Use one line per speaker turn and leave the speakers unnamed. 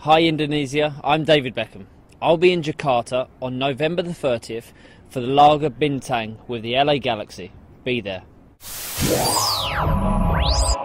Hi Indonesia, I'm David Beckham. I'll be in Jakarta on November the 30th for the Laga Bintang with the LA Galaxy. Be there.